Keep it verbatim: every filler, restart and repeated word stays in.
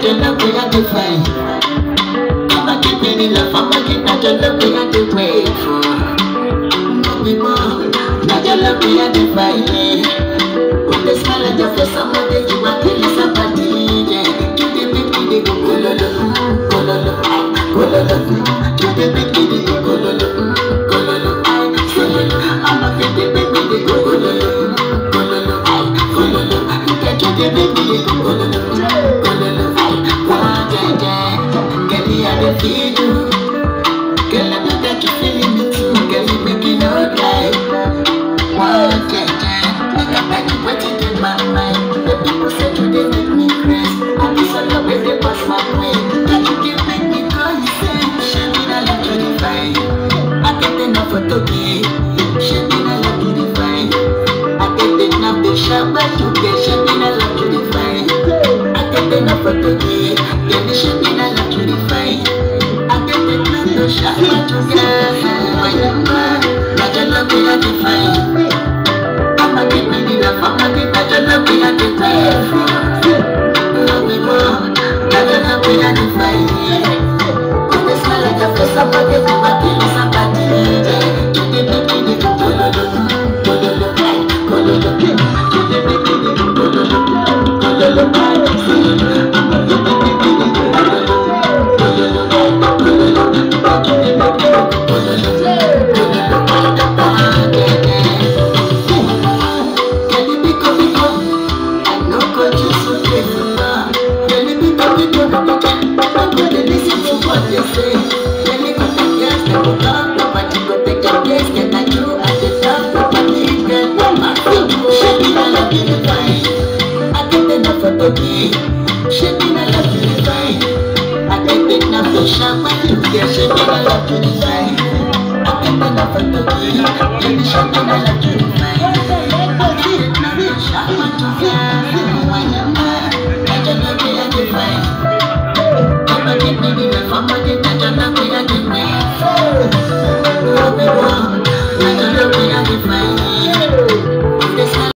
your love we are defined. I'ma give me love, I'ma give not your love we are the wait for. No be more, not your love we are defined. With the smile on your face, somebody you are killing somebody. Yeah, you the make me go gololo, gololo, gololo. You the make me go gololo, gololo, gololo. I'ma give the make me go gololo, gololo, gololo. You the make me go gololo, gololo, gololo. Girl, you are the feel you. Girl, I know that you feeling me too. Girl, you make it look like one day. Look at that, you waiting in my mind. The people say you they make me crazy. I be so love when they pass my way. That you can make me go insane. She be not like you define. I get enough for today. She be not like you define. I get enough to shout but you get. She be not like you define. I get enough for today. Yeah, she be not like you define. I get enough to shout but you get. Nwanyoma, not your love we are define. I'ma give me the love, I'ma give not your love we are define. Love me more, not your love we are define. With the smile on your face, somebody you are killing somebody. You the make me go gololo, gololo, gololo. You the make me go gololo, gololo, gololo. I'ma give me the make me go gololo, gololo, gololo. You the make me go gololo, gololo, gololo. She be not love to define. I get enough to shout when you get. She be not love to define. I get enough for today. Baby, she be not love to define. I get enough to shout when you get.